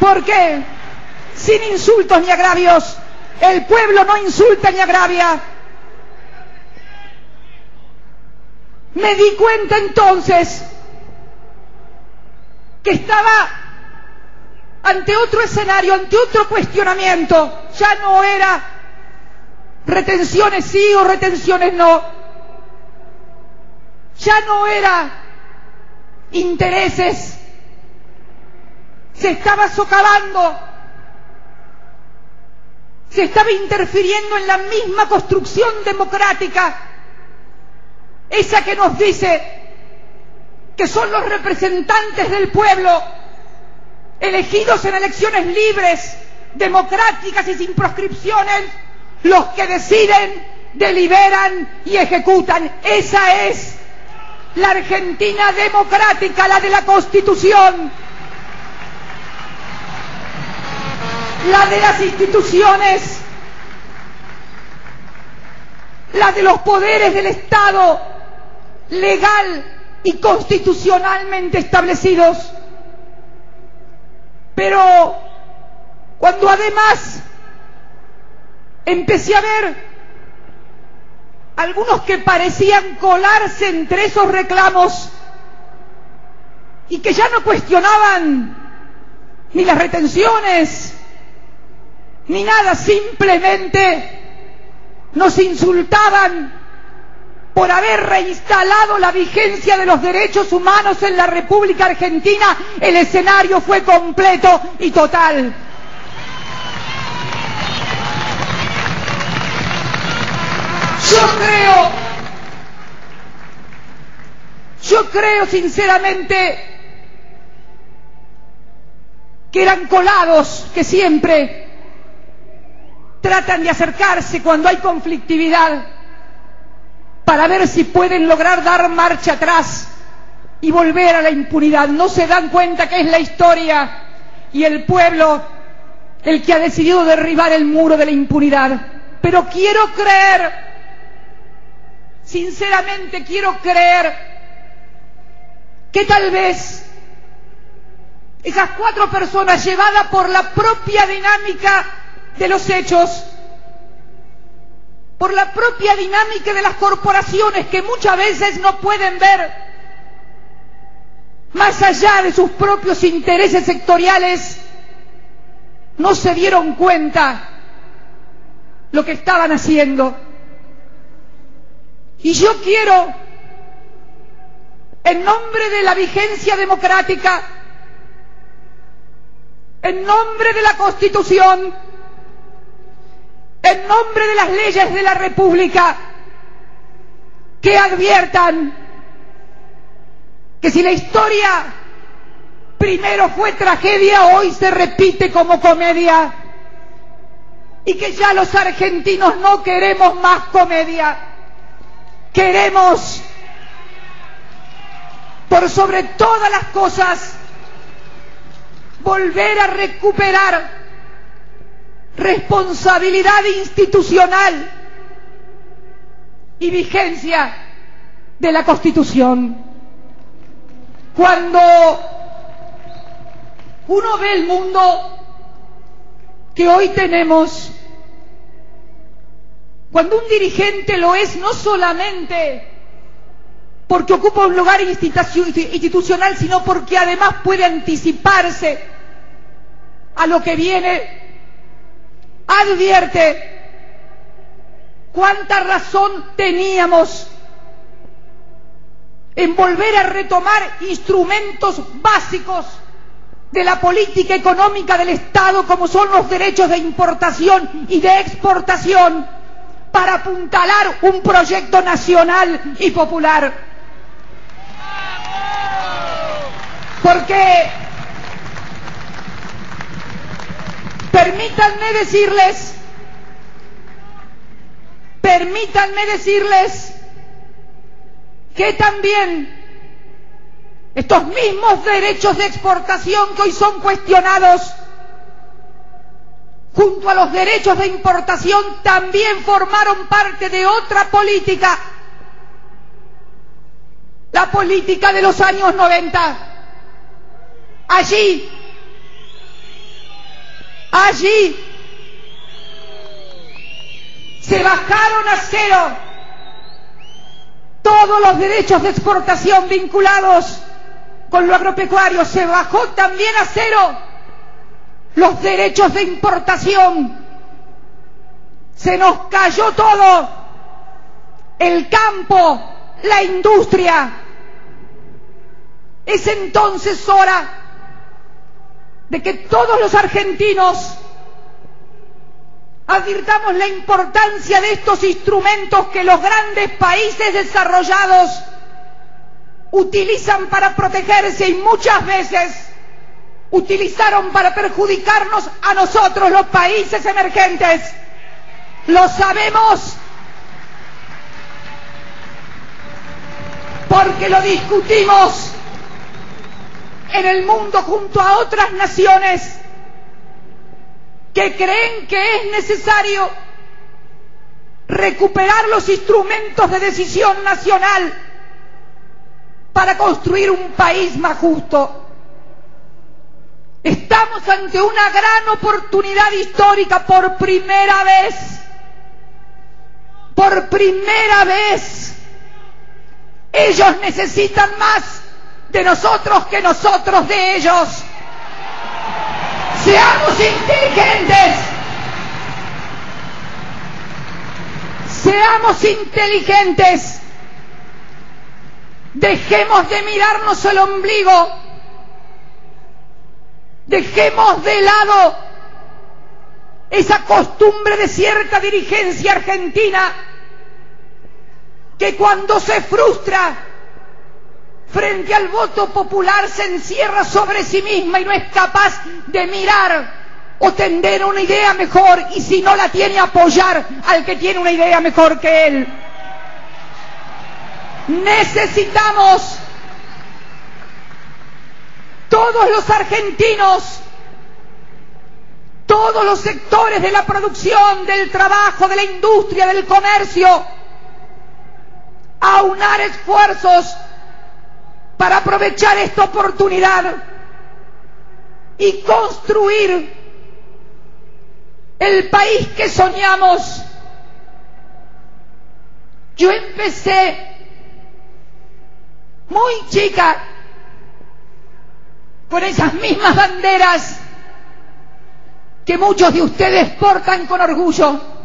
Porque sin insultos ni agravios, el pueblo no insulta ni agravia. Me di cuenta entonces que estaba ante otro escenario, ante otro cuestionamiento. Ya no era retenciones sí o retenciones no. Ya no era intereses. Se estaba socavando. Se estaba interfiriendo en la misma construcción democrática, esa que nos dice que son los representantes del pueblo, elegidos en elecciones libres, democráticas y sin proscripciones, los que deciden, deliberan y ejecutan. Esa es la Argentina democrática, la de la Constitución, la de las instituciones, la de los poderes del Estado, legal y constitucionalmente establecidos. Pero cuando además empecé a ver algunos que parecían colarse entre esos reclamos y que ya no cuestionaban ni las retenciones ni nada, simplemente nos insultaban por haber reinstalado la vigencia de los derechos humanos en la República Argentina, el escenario fue completo y total. Yo creo sinceramente que eran colados que siempre tratan de acercarse cuando hay conflictividad para ver si pueden lograr dar marcha atrás y volver a la impunidad. No se dan cuenta que es la historia y el pueblo el que ha decidido derribar el muro de la impunidad. Pero quiero creer, sinceramente quiero creer, que tal vez esas 4 personas, llevadas por la propia dinámica de los hechos, por la propia dinámica de las corporaciones que muchas veces no pueden ver más allá de sus propios intereses sectoriales, no se dieron cuenta lo que estaban haciendo. Y yo quiero, en nombre de la vigencia democrática, en nombre de la Constitución, en nombre de las leyes de la República, que adviertan que si la historia primero fue tragedia, hoy se repite como comedia, y que ya los argentinos no queremos más comedia. Queremos, por sobre todas las cosas, volver a recuperar responsabilidad institucional y vigencia de la Constitución. Cuando uno ve el mundo que hoy tenemos, cuando un dirigente lo es no solamente porque ocupa un lugar institucional, sino porque además puede anticiparse a lo que viene, advierte cuánta razón teníamos en volver a retomar instrumentos básicos de la política económica del Estado, como son los derechos de importación y de exportación, para apuntalar un proyecto nacional y popular. Porque permítanme decirles que también estos mismos derechos de exportación que hoy son cuestionados, junto a los derechos de importación, también formaron parte de otra política, la política de los años 90. Allí Allí se bajaron a cero todos los derechos de exportación vinculados con lo agropecuario. Se bajó también a cero los derechos de importación. Se nos cayó todo: el campo, la industria. Es entonces hora de que todos los argentinos advirtamos la importancia de estos instrumentos que los grandes países desarrollados utilizan para protegerse y muchas veces utilizaron para perjudicarnos a nosotros, los países emergentes. Lo sabemos porque lo discutimos en el mundo junto a otras naciones que creen que es necesario recuperar los instrumentos de decisión nacional para construir un país más justo. Estamos ante una gran oportunidad histórica. Por primera vez, ellos necesitan más de nosotros que nosotros de ellos. Seamos inteligentes. Seamos inteligentes. Dejemos de mirarnos el ombligo. Dejemos de lado esa costumbre de cierta dirigencia argentina que cuando se frustra frente al voto popular se encierra sobre sí misma y no es capaz de mirar o tender una idea mejor, y si no la tiene, apoyar al que tiene una idea mejor que él. Necesitamos todos los argentinos, todos los sectores de la producción, del trabajo, de la industria, del comercio, aunar esfuerzos para aprovechar esta oportunidad y construir el país que soñamos. Yo empecé muy chica con esas mismas banderas que muchos de ustedes portan con orgullo.